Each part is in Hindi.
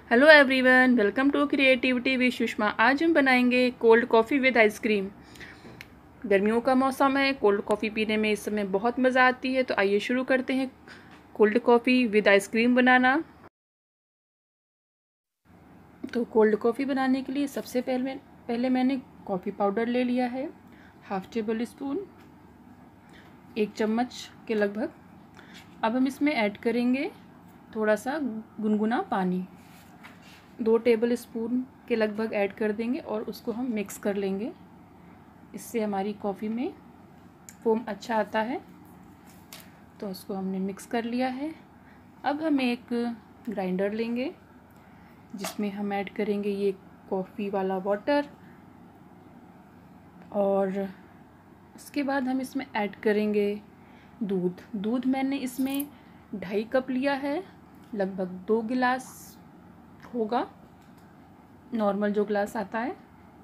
Hello everyone, welcome to creativity with Sushma. आज हम बनाएंगे कोल्ड कॉफ़ी विद आइसक्रीम। गर्मियों का मौसम है, कोल्ड कॉफ़ी पीने में इस समय बहुत मज़ा आती है। तो आइए शुरू करते हैं कोल्ड कॉफ़ी विद आइसक्रीम बनाना। तो कोल्ड कॉफ़ी बनाने के लिए सबसे पहले मैंने कॉफ़ी पाउडर ले लिया है, हाफ टेबल स्पून, 1 चम्मच के लगभग। अब हम इसमें ऐड करेंगे थोड़ा सा गुनगुना पानी, 2 टेबल स्पून के लगभग ऐड कर देंगे और उसको हम मिक्स कर लेंगे। इससे हमारी कॉफ़ी में फोम अच्छा आता है। तो उसको हमने मिक्स कर लिया है। अब हम एक ग्राइंडर लेंगे जिसमें हम ऐड करेंगे ये कॉफ़ी वाला वाटर, और उसके बाद हम इसमें ऐड करेंगे दूध मैंने इसमें 2.5 कप लिया है, लगभग 2 गिलास होगा, नॉर्मल जो ग्लास आता है।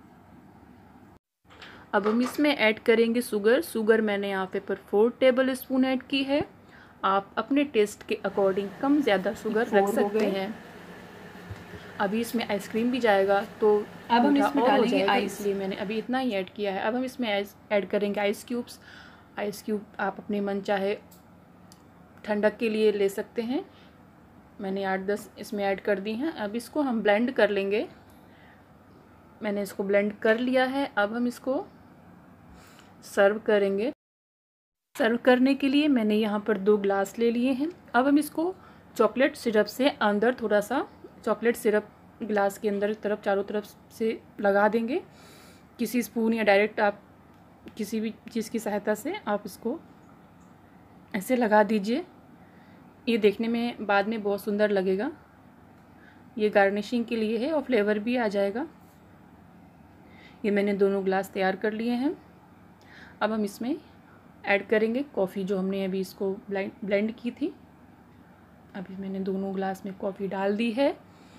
अब हम इसमें ऐड करेंगे शुगर मैंने यहाँ पे 4 टेबल स्पून ऐड की है। आप अपने टेस्ट के अकॉर्डिंग कम ज़्यादा शुगर रख सकते हैं। अभी इसमें आइसक्रीम भी जाएगा तो अब हम इसमें डालेंगे आइस, इसलिए मैंने अभी इतना ही ऐड किया है। अब हम इसमें ऐड करेंगे आइस क्यूब आप अपने मन चाहे ठंडक के लिए ले सकते हैं। मैंने 8-10 इसमें ऐड कर दी हैं। अब इसको हम ब्लेंड कर लेंगे। मैंने इसको ब्लेंड कर लिया है। अब हम इसको सर्व करेंगे। सर्व करने के लिए मैंने यहाँ पर 2 ग्लास ले लिए हैं। अब हम इसको चॉकलेट सिरप से अंदर थोड़ा सा चॉकलेट सिरप ग्लास के अंदर तरफ चारों तरफ से लगा देंगे। किसी स्पून या डायरेक्ट आप किसी भी चीज़ की सहायता से आप इसको ऐसे लगा दीजिए। ये देखने में बाद में बहुत सुंदर लगेगा। ये गार्निशिंग के लिए है और फ्लेवर भी आ जाएगा। ये मैंने दोनों ग्लास तैयार कर लिए हैं। अब हम इसमें ऐड करेंगे कॉफ़ी जो हमने अभी इसको ब्लेंड की थी। अभी मैंने दोनों ग्लास में कॉफ़ी डाल दी है।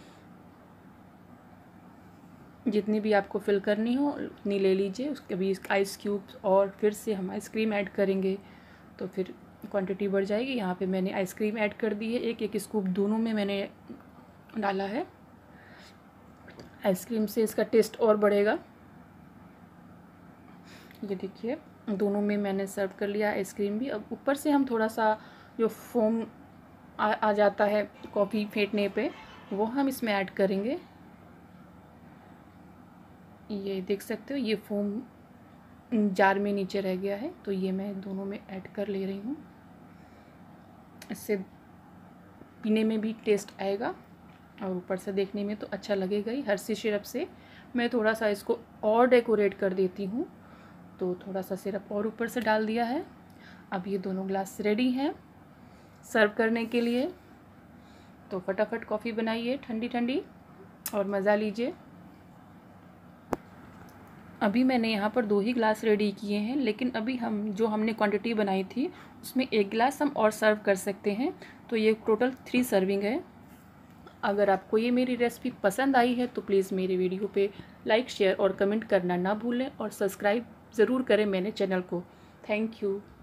जितनी भी आपको फिल करनी हो उतनी ले लीजिए। उसके अभी आइस क्यूब्स और फिर से हम आइसक्रीम ऐड करेंगे तो फिर क्वांटिटी बढ़ जाएगी। यहाँ पे मैंने आइसक्रीम ऐड कर दी है, एक स्कूप दोनों में मैंने डाला है। आइसक्रीम से इसका टेस्ट और बढ़ेगा। ये देखिए दोनों में मैंने सर्व कर लिया आइसक्रीम भी। अब ऊपर से हम थोड़ा सा जो फोम आ जाता है कॉफ़ी फेंटने पे, वो हम इसमें ऐड करेंगे। ये देख सकते हो ये फोम जार में नीचे रह गया है, तो ये मैं दोनों में ऐड कर ले रही हूँ। इससे पीने में भी टेस्ट आएगा और ऊपर से देखने में तो अच्छा लगेगा ही। हर्षी सिरप से मैं थोड़ा सा इसको और डेकोरेट कर देती हूँ, तो थोड़ा सा सिरप और ऊपर से डाल दिया है। अब ये दोनों ग्लास रेडी हैं सर्व करने के लिए। तो फटाफट कॉफ़ी बनाइए ठंडी ठंडी और मज़ा लीजिए। अभी मैंने यहाँ पर 2 ही ग्लास रेडी किए हैं, लेकिन अभी हमने क्वांटिटी बनाई थी उसमें 1 गिलास हम और सर्व कर सकते हैं। तो ये टोटल 3 सर्विंग है। अगर आपको ये मेरी रेसिपी पसंद आई है तो प्लीज़ मेरे वीडियो पे लाइक, शेयर और कमेंट करना ना भूलें और सब्सक्राइब ज़रूर करें मेरे चैनल को। Thank you.